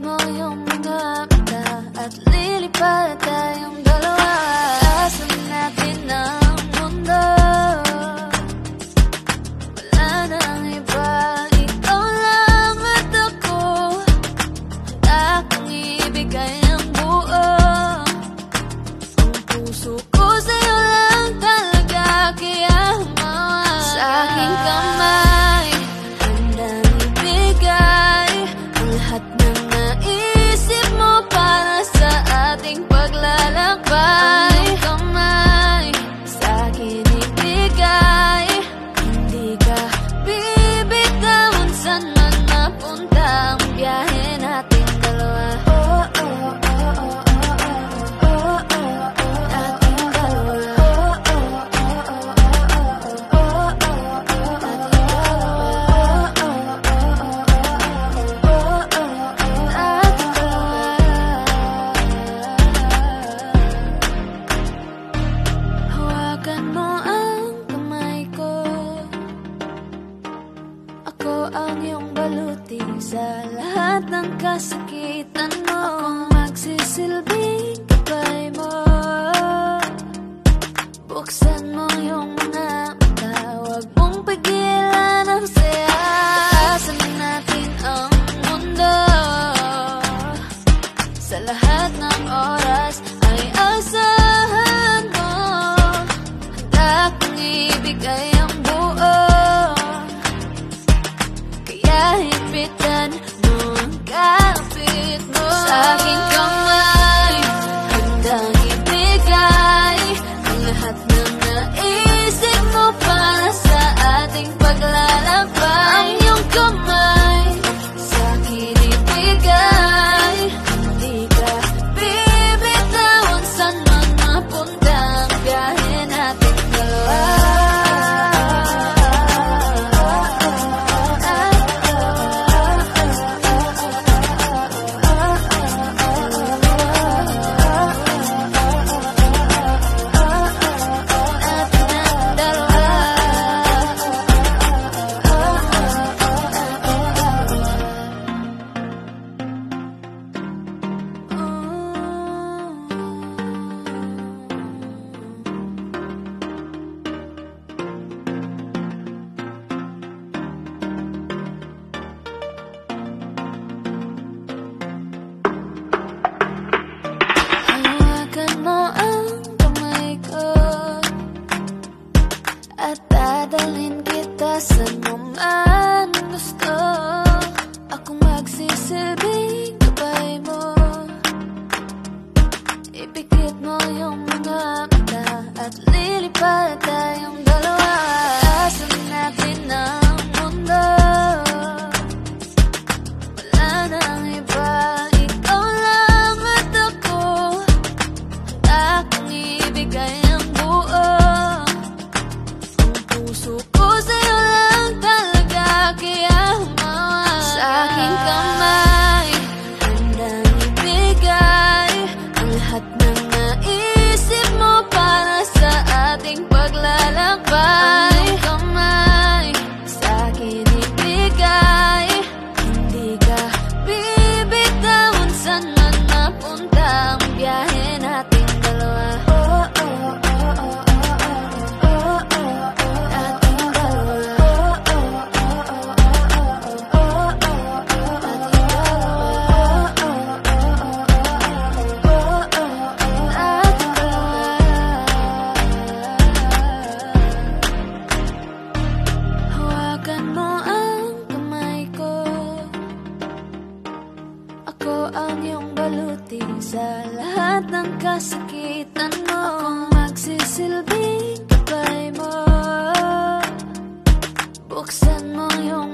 mo yung mga mata at lilipad tayong dalawa. Asan natin ang mundo, wala nang iba, ikaw lang at ako. Handa kong ibigay ang buo, ang puso ko sa'yo lang talaga, kaya humawa sa aking kamay. Handang ibigay ang lahat ng naisip mo para sa ating paglalakbay. Ang kamay sa akin ibigay, hindi ka bibitawan saan man mapunta ang biyahe nating dalawa. Hawakan mo ang kamay ko, ako ang iyong baluti sa lahat ng kasakitan mo. Akong magsisilbing gabay mo, buksan mo yung mga mata, huwag mong pigilan ang saya. Taasan natin ang mundo, sa lahat ng oras ay asahan mo. Handa kong ibigay ang buo, kaya hipitan mo ang kapit mo sa aking kamay. Handang ibigay ang lahat ng naisip mo para sa ating paglalakbay. Ang iyong kamay sa akin ibigay, hindi ka bibitawan saan man mapunta ang biyahe nating dalawa. Hawakan mo ang kamay ko at dadalhin kita saan mo man gusto. Akong magsisilbing gabay mo, ipikit mo yung mga mata at lilipad tayong dalawa. Asan natin ang mundo, wala nang iba, ikaw lang at ako. Handa kong ibigay ang buo, ang puso ko sa'yo lang talaga, kaya humawa sa aking kamay. Handang ibigay ang lahat ng naisip mo para sa ating paglalakbay. Ang kamay sa akin ibigay, hindi ka bibitawan saan man mapunta ang biyahe nating dalawa. Hawakan mo ang kamay ko, ako ang iyong baluti sa lahat ng kasakitan mo. Akong magsisilbing gabay mo, buksan mo yung